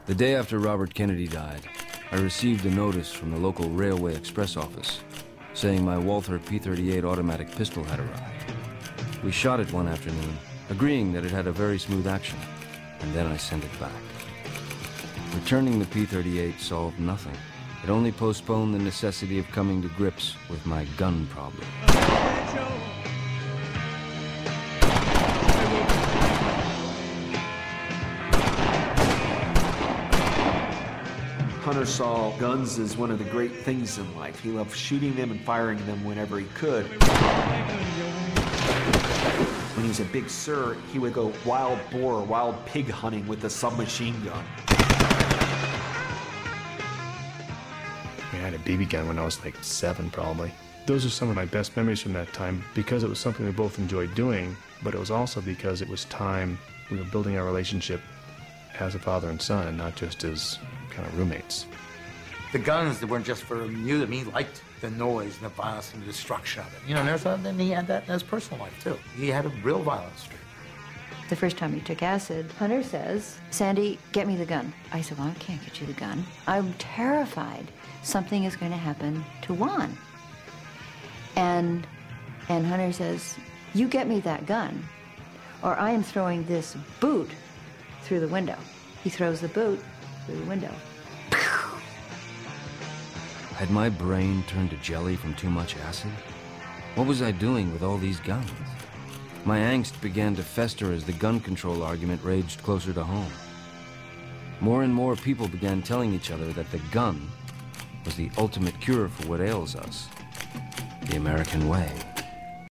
The day after Robert Kennedy died, I received a notice from the local Railway Express office saying my Walther P-38 automatic pistol had arrived. We shot it one afternoon, agreeing that it had a very smooth action, and then I sent it back. Returning the P-38 solved nothing. It only postponed the necessity of coming to grips with my gun problem. Hunter saw guns as one of the great things in life. He loved shooting them and firing them whenever he could. When he was a big sir, he would go wild boar, wild pig hunting with a submachine gun. I had a BB gun when I was like 7, probably. Those are some of my best memories from that time because it was something we both enjoyed doing, but it was also because it was time we were building our relationship as a father and son, and not just as kind of roommates. The guns, they weren't just for you. I mean, he liked the noise and the violence and the destruction of it. You know, and then he had that in his personal life, too. He had a real violent streak. The first time he took acid, Hunter says, "Sandy, get me the gun." I said, "Well, I can't get you the gun. I'm terrified something is going to happen to Juan." And Hunter says, "You get me that gun, or I am throwing this boot through the window." He throws the boot through the window. Had my brain turned to jelly from too much acid? What was I doing with all these guns? My angst began to fester as the gun control argument raged closer to home. More and more people began telling each other that the gun was the ultimate cure for what ails us, the American way.